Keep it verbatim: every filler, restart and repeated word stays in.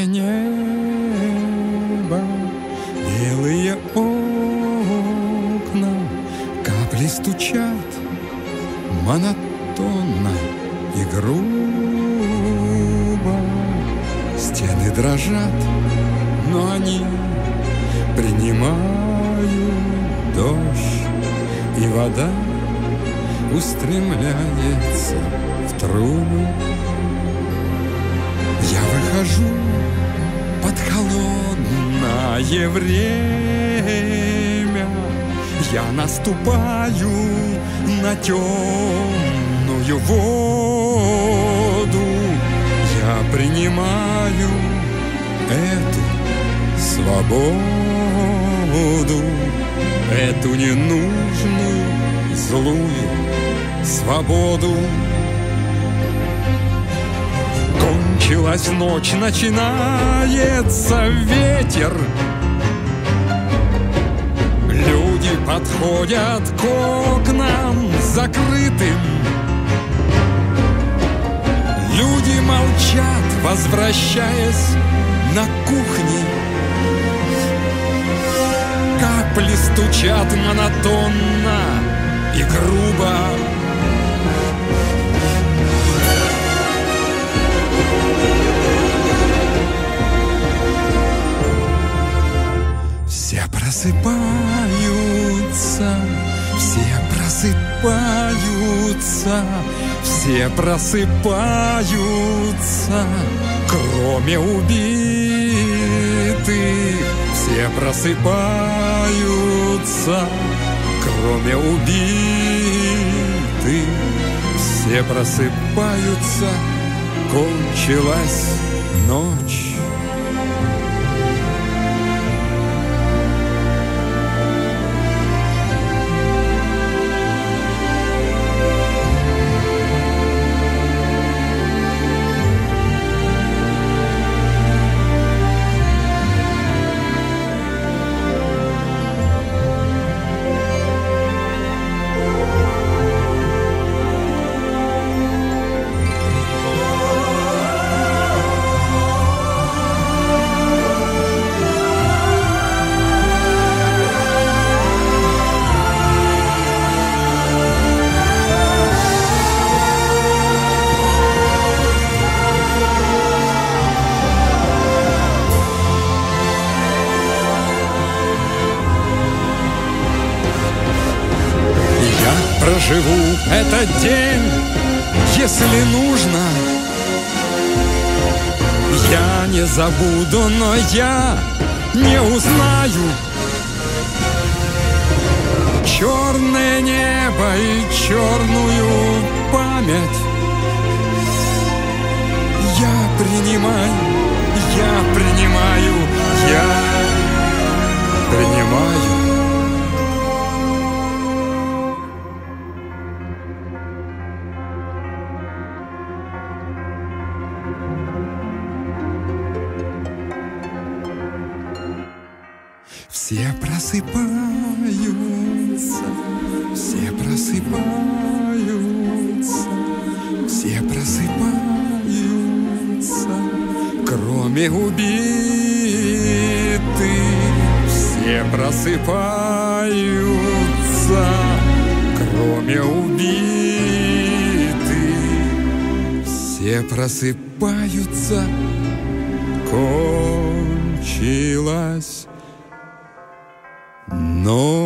Черное небо, белые окна, капли стучат монотонно и грубо. Стены дрожат, но они принимают дождь, и вода устремляется в трубы. Я выхожу под холодное время, я наступаю на темную воду. Я принимаю эту свободу, эту ненужную злую свободу. Кончилась ночь, начинается ветер. Люди подходят к окнам закрытым. Люди молчат, возвращаясь на кухни. Капли стучат монотонно и грубо. Все просыпаются, все просыпаются, все просыпаются, кроме убитых. Все просыпаются, кроме убитых. Все просыпаются, кончилась ночь. Проживу этот день, если нужно. Я не забуду, но я не узнаю черное небо и черную память. Я принимаю, я принимаю, я принимаю. Все просыпаются, все просыпаются, все просыпаются, кроме убитых. Все просыпаются, кроме убитых. Все просыпаются, кончилась ночь.